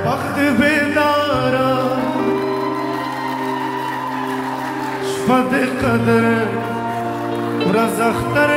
वक्त बेदारा शफद कदर रज़ख्तर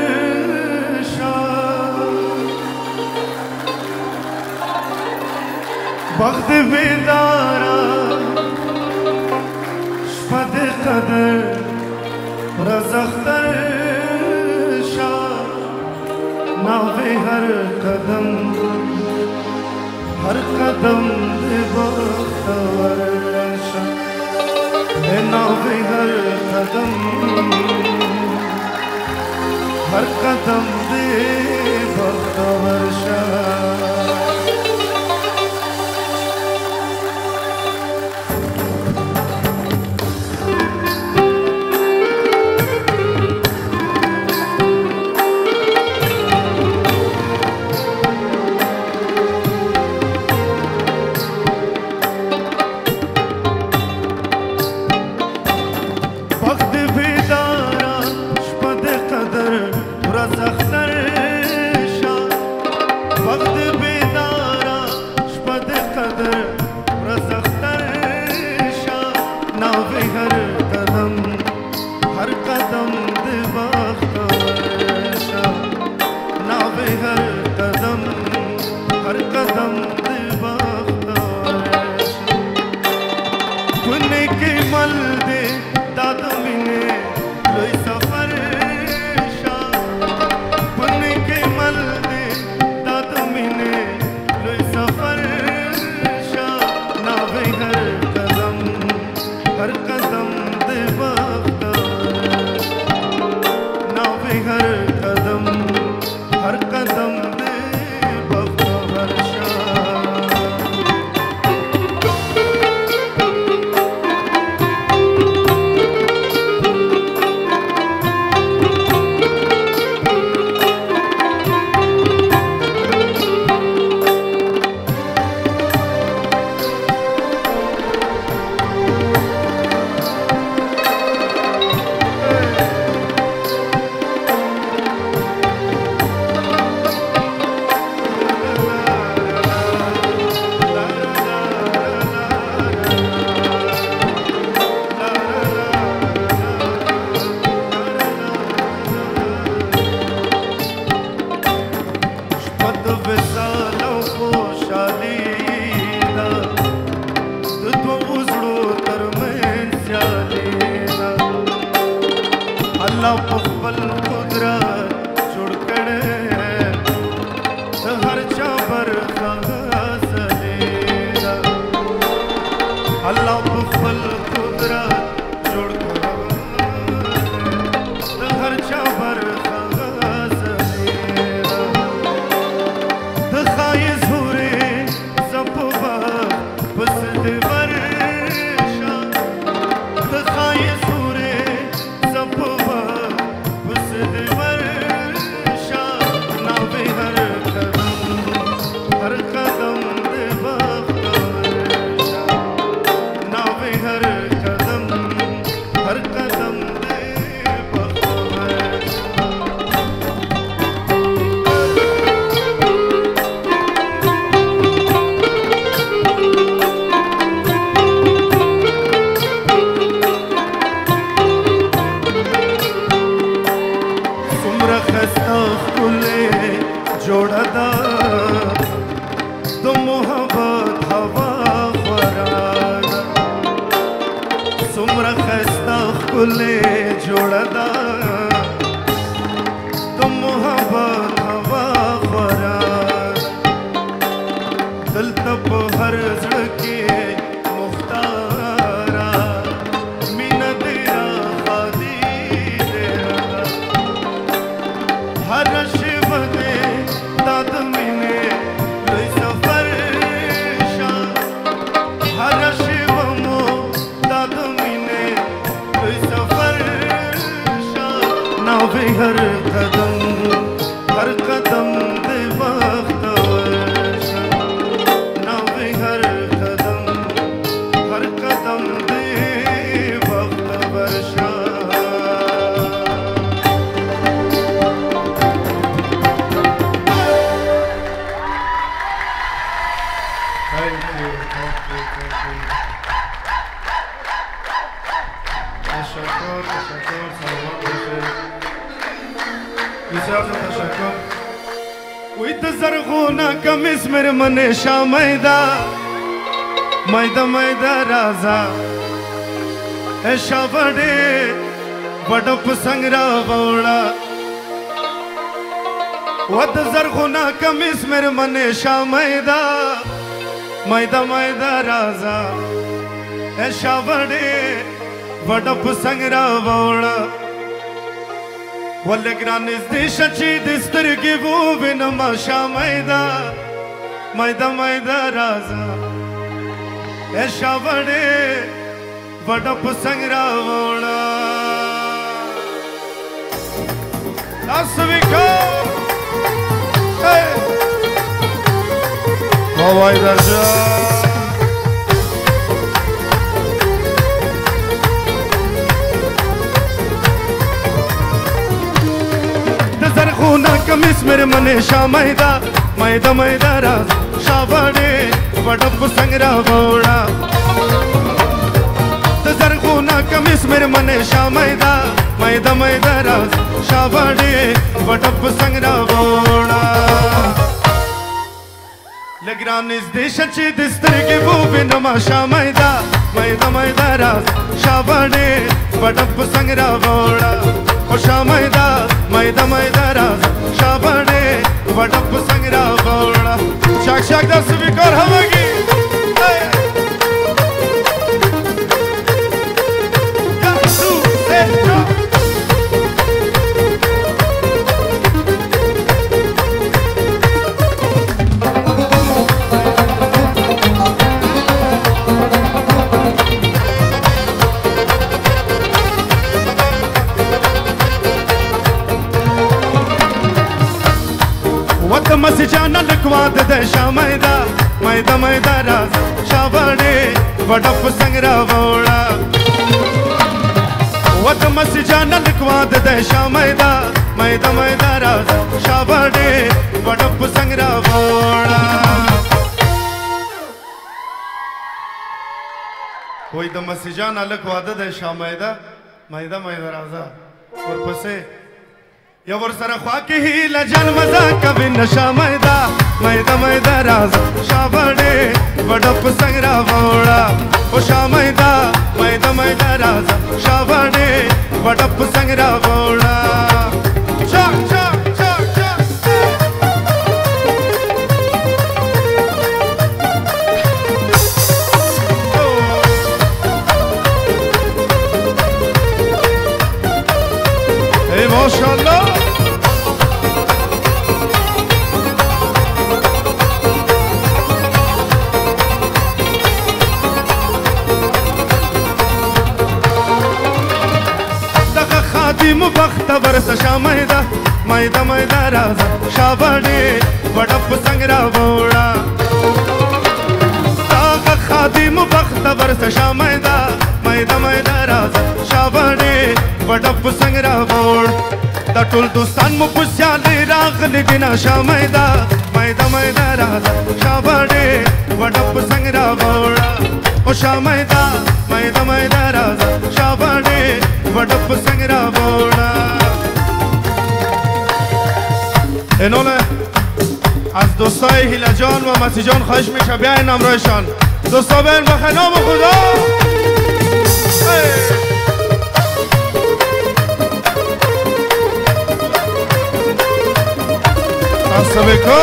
वक्त बेदारा शफद कदर रज़ख्तर नावे हर कदम दे बख्तवर नावे हर कदम दे बख्तवर दे बख्तवर नावे हर कदम تشکر سلامت باشید. بسیار تشکر. وی تزرغونه کمیس مر من شامیدا میدا میدا رازا شابڑے وڈپ سنگرا بوڑا ود زرغونه کمیس مر من شامیدا میدا میدا رازا شابڑے وڈپ سنگرا بوڑا ولگران ازدیش چی دسترگی بو بینما شامیدا میدا میدا رازا شابڑے وڈپ سنگرا بوڑا لاسویکو بابای درجا زرغونه کمیس مر من شامیدا میدا میدا راز شابڑے وڈپ سنگرا بوڑا زرغونه کمیس مر من شامیدا میدا میدا راز شابڑے وڈپ سنگرا بوڑا لگران ازدیش چی دسترگی بو بینما شامیدا میدا میدا راز شابڑے وڈپ سنگرا بوڑا شامیدا میدا میدا راز شابڑے وڈپ سنگرا بوڑا شاک شاک دست بیکار همگی مسجانا لکواد دے شامیدا میدا میدا راز شابڑے وڈپ سنگرا بوڑا ود مسجانا لکواد دے شامیدا میدا میدا راز شابڑے وڈپ سنگرا بوڑا کوئی د مسجانا لکواد دے شامیدا میدا میدا رازا اور پسے یا ورسره خوا کې هیله جان مزه کوي نشه میدا میدا میدا راز شابړې وډپ سنگرا بوړا او شامیدا میدا میدا راز شابړې وډپ سنگرا بوړا چاک چاک چاک چاک اے ماشاءالله مبخت برس شامیدا میدا میدا راز شابڑے وڈپ سنگرا بوڑا داغ خادم بخت برس شامیدا میدا میدا راز شابڑے وڈپ سنگرا بوڑ دا ټول دوستان مو پسیالی راغلی دینا شامیدا میدا میدا راز شابڑے وڈپ سنگرا بوڑا او شامیدا میدا میدا راز شابڑے وڈپ سنگرا بوڑا اینونه از دوستای هیله جان و مسی جان خواهش میشه بیاین همراهشان دوستا بیاین بخیر نام خدا سبکو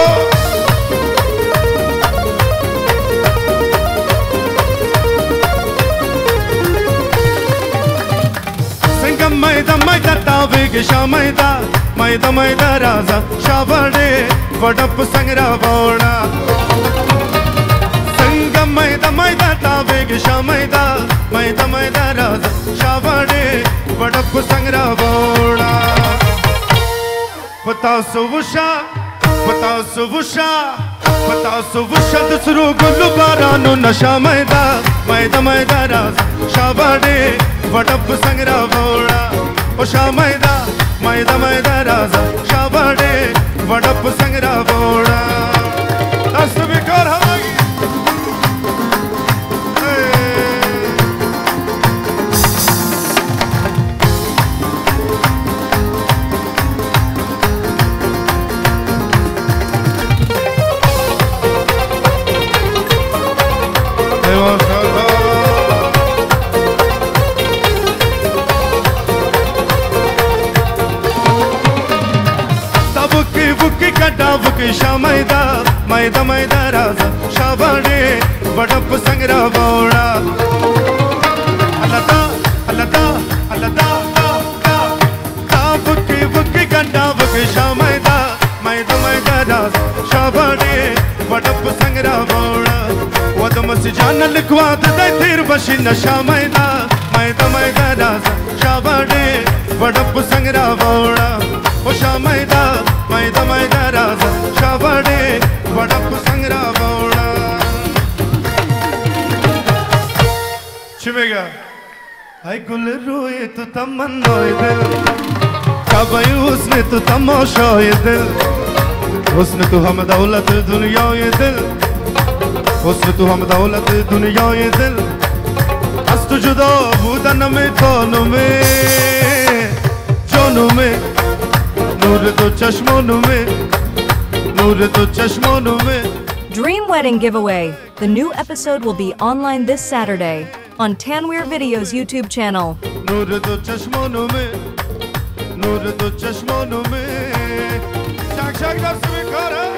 سنگم میدا میدا تاویگ شامیدا میدا میدا رازا شابڑے وڈپ سنگرا بوڑا سنگم میدا میدا تاویگ شامیدا میدا میدا رازا شابڑے وڈپ سنگرا بوڑا پتا سوشا دسرو گلو بارانو نشا میدا میدا میدا راز شابڑے وڈپ سنگرا بوڑا او شامیدا میدا میدا راز شابڑے وڈپ سنگرا بوڑا دست بیکار همگی वकीशा मैदा मैदा मैदा राजा शाबाडे बडप संग्रा बौड़ा अलदा अलदा अलदा वकी वकी गंडा वकीशा मैदा मैदा मैदा राजा शाबाडे बडप संग्रा बौड़ा वदम से जान लिखवा दे तीर बशी नशा मैदा मैदा मैदा राजा शाबाडे बडप संग्रा बौड़ा ओशा मैदा मैदा मैदा राजा शाबाडे बडप संग्रा बौड़ा छिमेगा हाय गुल रोए तो तमन्नोए दिल कबई उसने तो तमाशाए दिल उसने तो हम दौलत दुनिया ये दिल उसने तो हम दौलत दुनिया ये दिल अस्त जुदा बूदन में दोनों में जोनों में नूर तो चश्मों में नूर तो चश्मों में Dream Wedding Giveaway. The new episode will be online this Saturday on Tanweer Videos YouTube channel. नूर तो चश्मों में नूर तो चश्मों में शाक शाक दर्श में